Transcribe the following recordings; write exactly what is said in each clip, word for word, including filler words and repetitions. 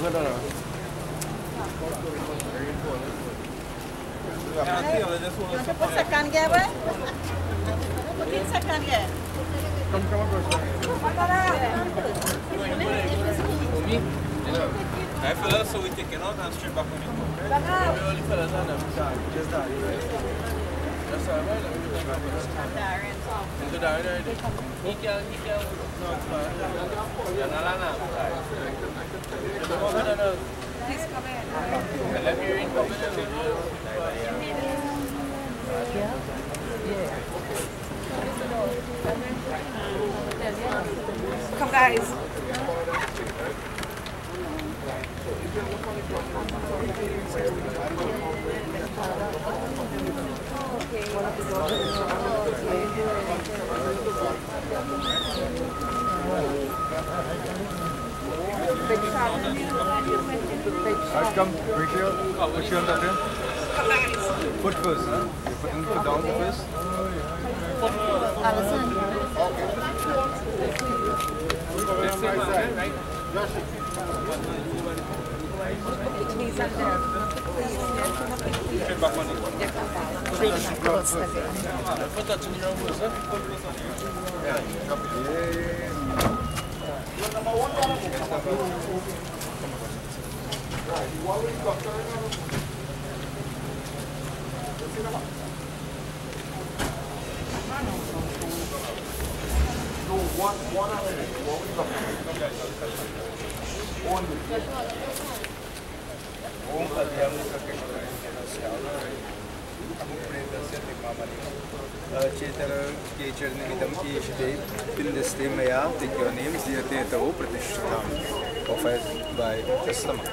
Nanti pun sekan dia, boy. Mungkin sekan dia. Kamu kamu berapa? I feel so we take it out and straight back on it. Baka. We only fell as on them. Just that. That's all right. Darren. Into that already. He can, he can. No, it's fine. Yeah, no, no, no. Please come in. Let me ring up. Come, guys. Alright, come, bring your, push you on the frame. Foot first, huh? You put in foot down first. Alison. Let's say my side, right? He's under. Straight back on it. Put that in your own words, huh? Yeah, No, one, one of them. चेतर के चरणनिमित्तं ईशते पिन्दस्ते मया विज्ञानीं दीयते तवो प्रतिष्ठिताम्. Offered by Testament.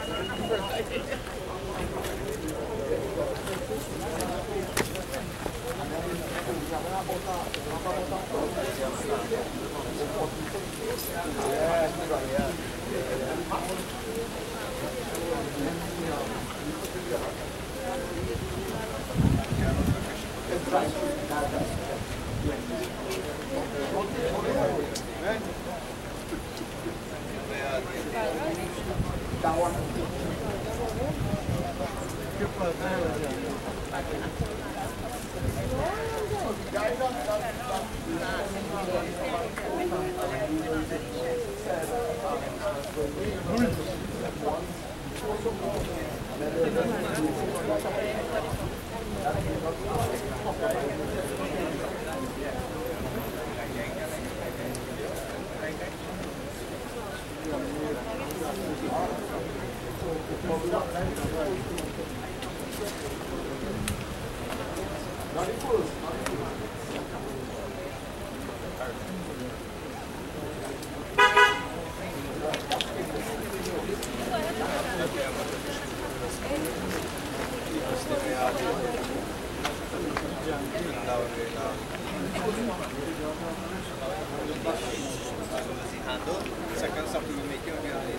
Second something you make it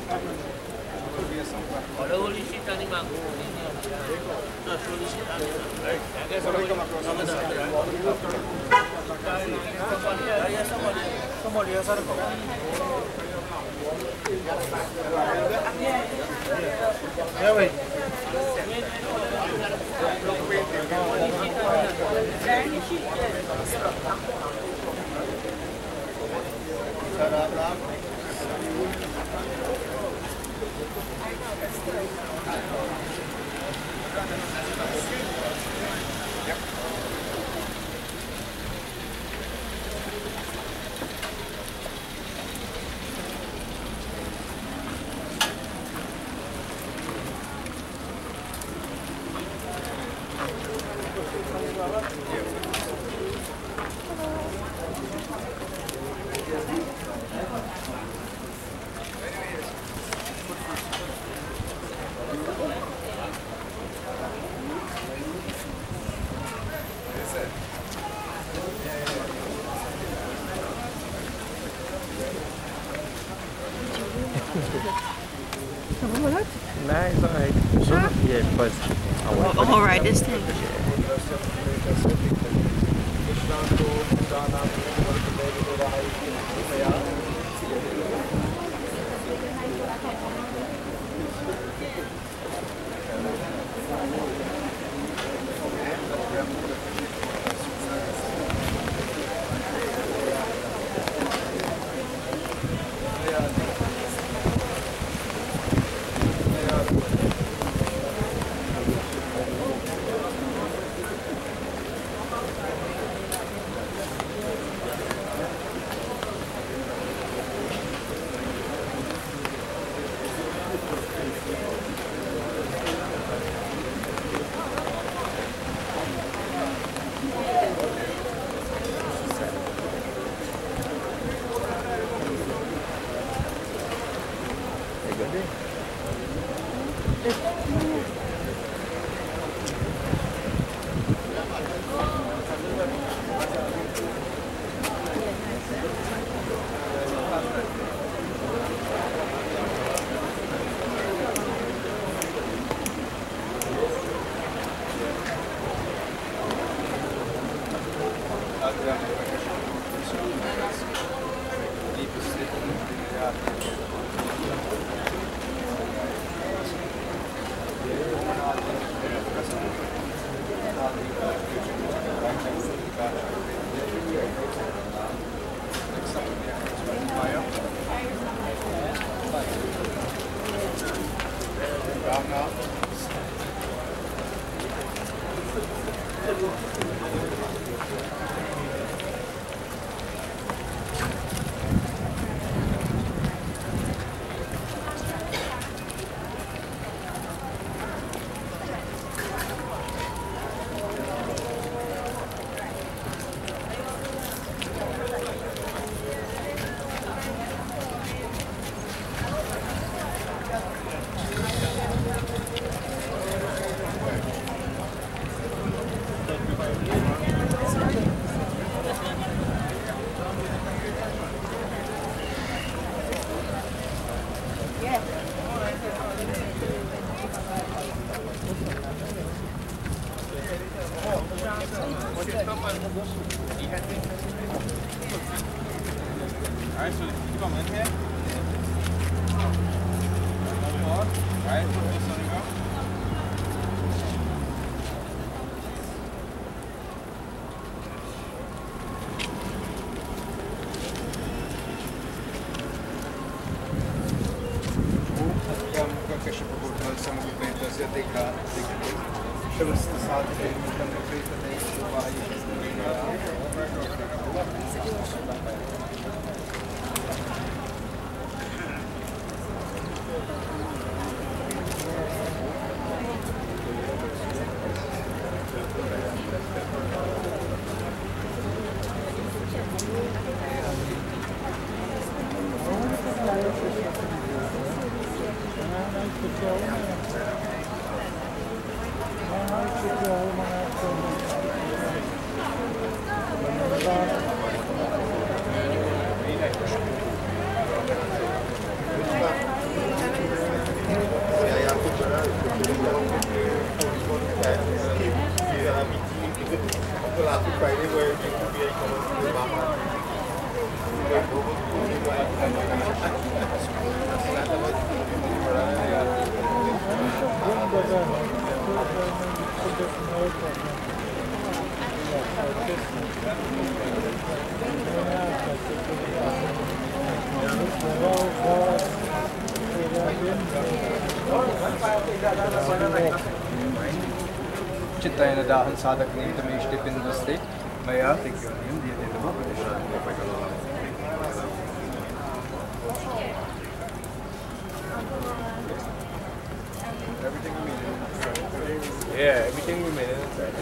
Ahora solicita ni mango. No, solicita ni Nice, alright. Huh? Yeah, because I want Oh, all right, this thing. Alright, so you come in here. Alright, so this one go. Chittayana dahan sadak nimitamishti pindusti. Maya, thank you. Everything we made. Yeah, everything we made inside.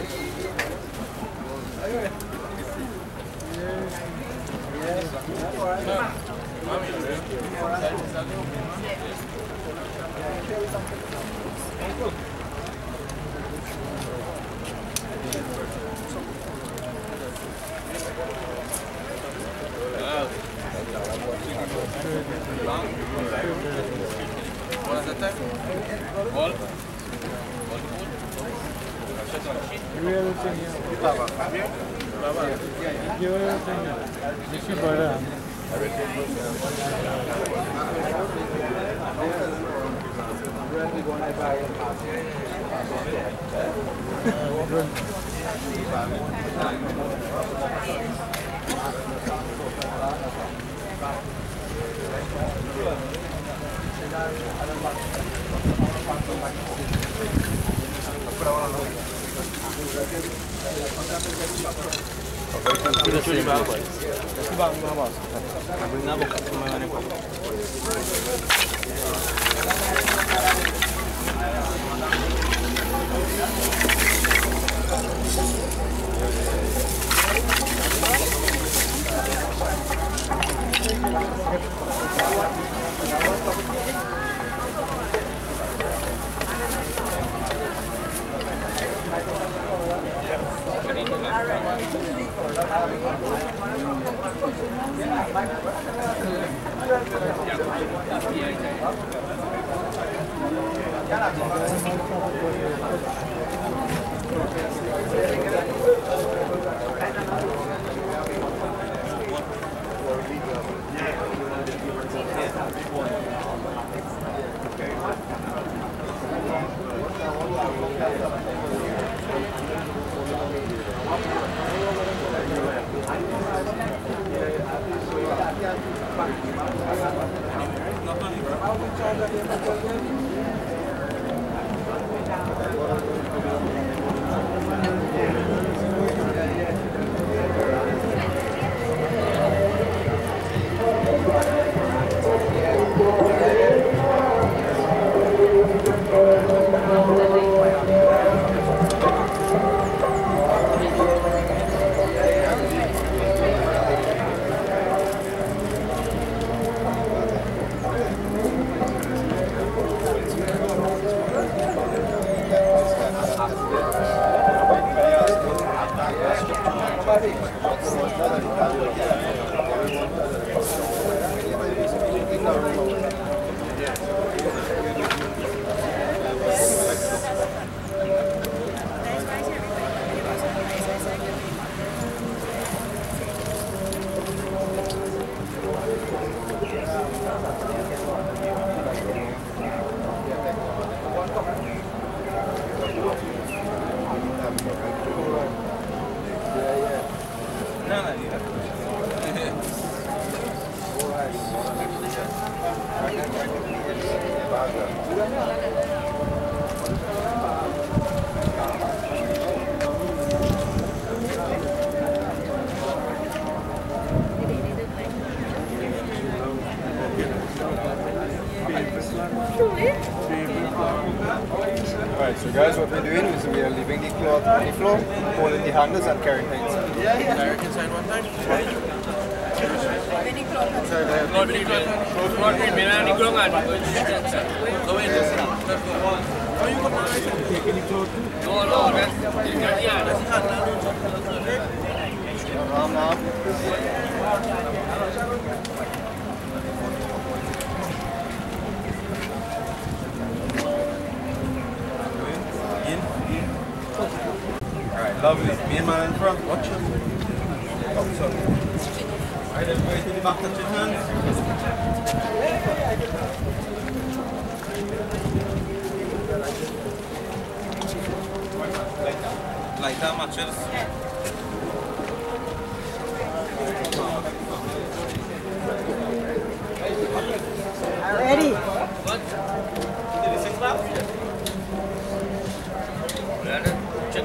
What is that time? All? Kita curi berapa? Bang, berapa? Ambil nabok sama mana kau? Alright, so guys, what we're doing is we are leaving the cloth on the floor, holding the handles and carrying it inside. Yeah, yeah. Direct inside one time. Lord, mini cloth. Lord, mini cloth. Go in. How you going to take any cloth? No, no, that's yeah, that's not. Ram now. Alright, lovely. Me and man in front. Watch him. Come, son. Alright, everybody to the back, touch your hands. Like that, matches. Ready? What? Did you six laps? Check.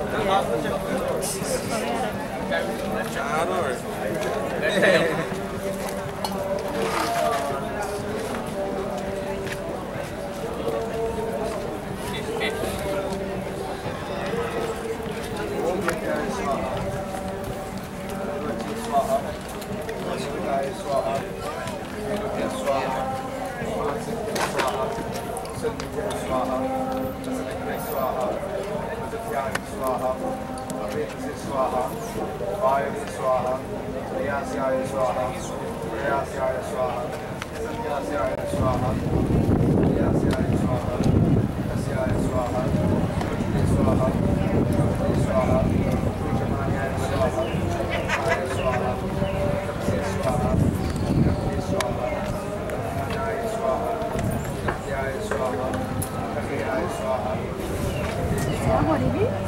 Swaha, Avinti Swaha, Vayati Swaha, Riyasyaya Swaha, Riyasyaya Swaha, Sanyasyaya Swaha, Riyasyaya Swaha, Yasyaya Swaha, Shruti Swaha, Shruti Swaha, Shrutamanyaya Swaha, Vaya Swaha, Tapsi Swaha, Tapsi Swaha, Manaya Swaha, Satyaya Swaha, Kaviyaya Swaha, What is it?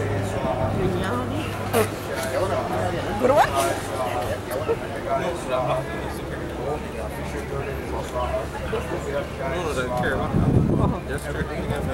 Good one? No, no, don't care. Just checking again.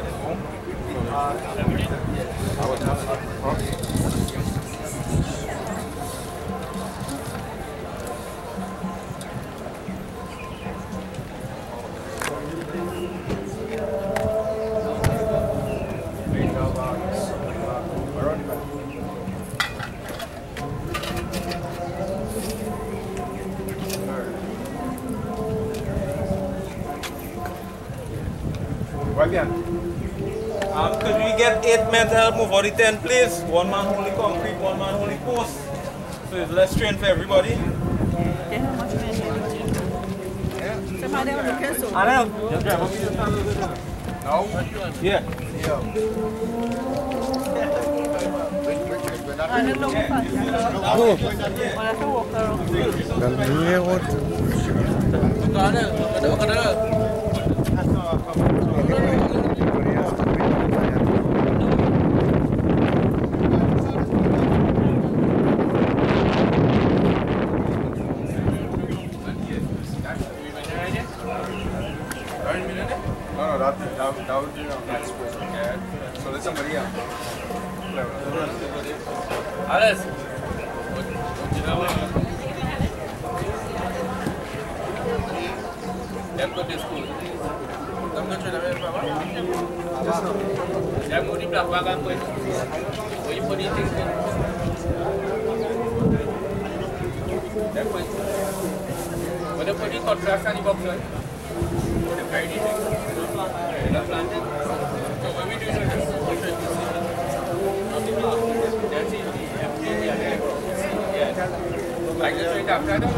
Um, could we get eight men to help move all the ten, please? One man holding concrete, one man holding post. So it's less strain for everybody. Yeah, how much men? Yeah. Madam looking so. Anel, you drive up here. No? Yeah. I don't know. No, no, that, that, that would be wrong. That's okay. So there's somebody else. Alice. Them go to school. Them go to the Papa. Them go to black bag and go. Where you put these things in? Them go. When they put the contracts and the boxes, they carry these things. They're planted. So when we do this, that's it. Yeah. Like the straight after that.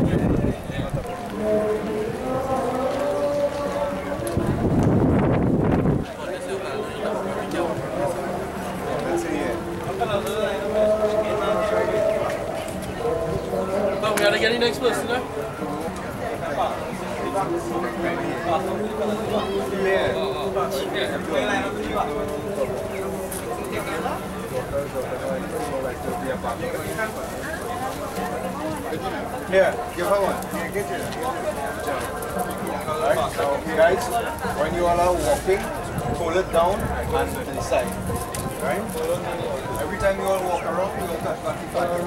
Oh, we gotta get the next person, huh? Here, give her one. Here, get it. Alright, now guys, when you all are walking, pull it down and to the side. Right? Every time you all walk around, you will touch back to back.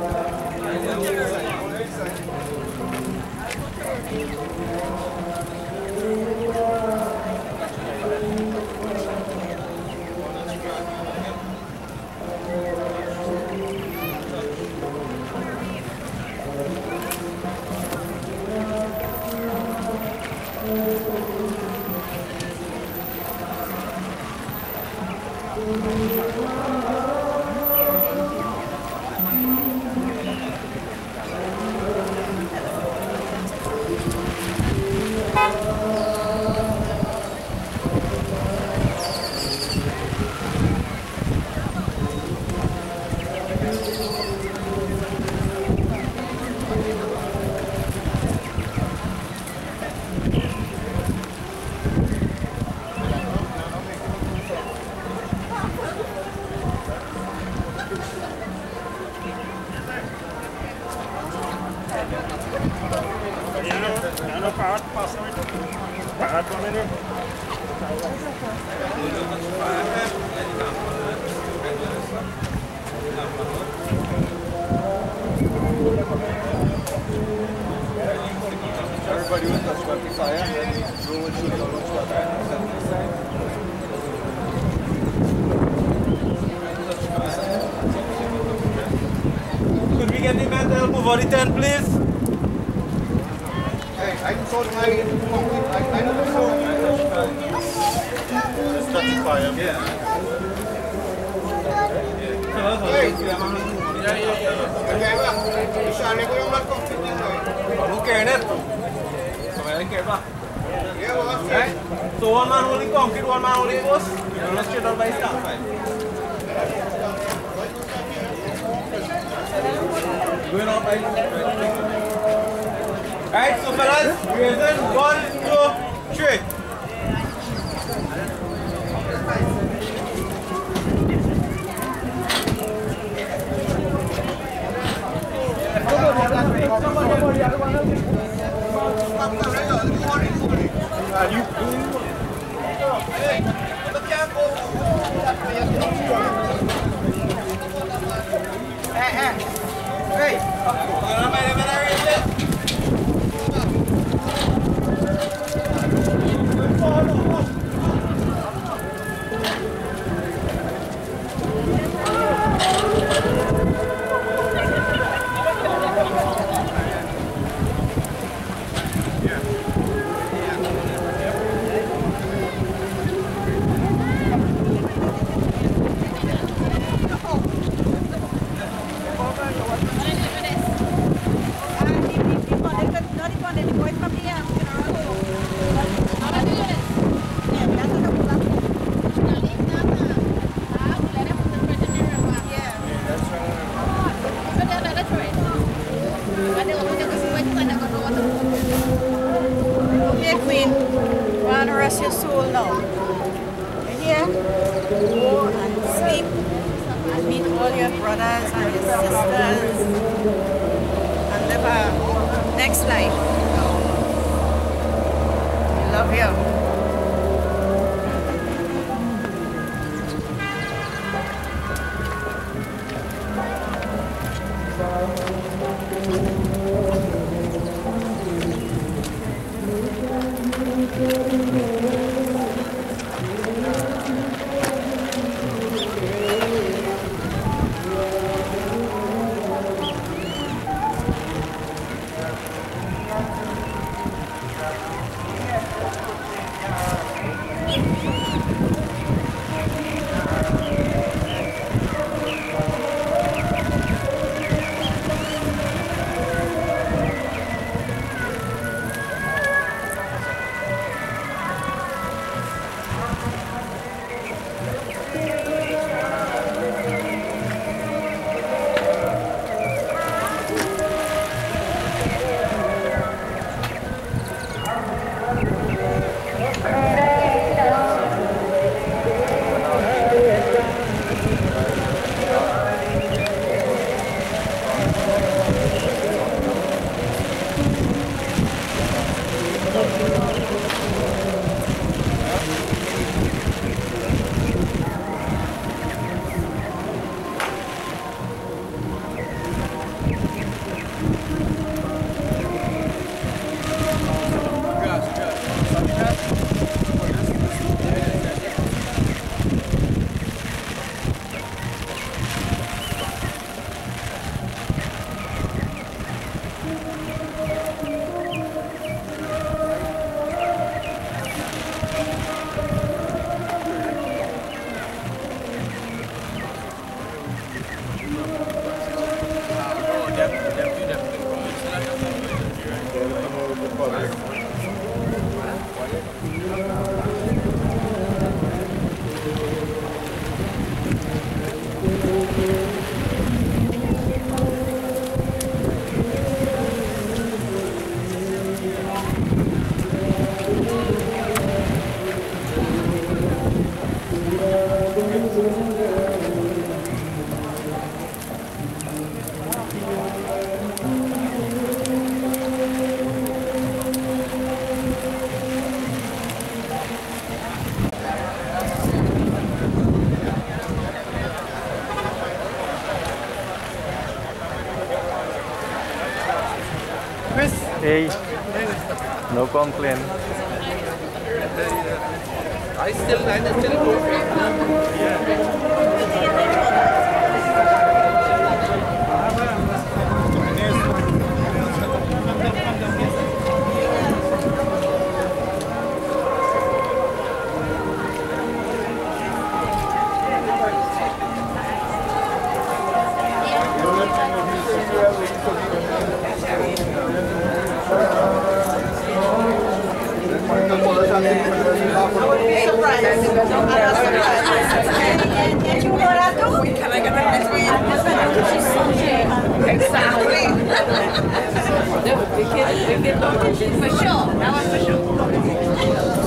Everybody will touch back the fire. Roll it through the other Could we get the man to help over the tent, please? Hey, I can sort my concrete. I, I know the sort. Just touch the fire. Yeah. Hey. Yeah, yeah, yeah. Okay, well, saan ko yung concrete niya? Ano kaya So I don't care about. Yeah, well, that's right. So one man holding concrete, one man holding post. You don't straight out by staff, right? Going out by. Right, so fellas, raising one, two, three. Hey, hey, hey! rest your soul now. You hear? Go and sleep and meet all your brothers and your sisters and live a next life. I love you. Hey, no complaint. I still, I still go. Exactly. For sure. That was for sure.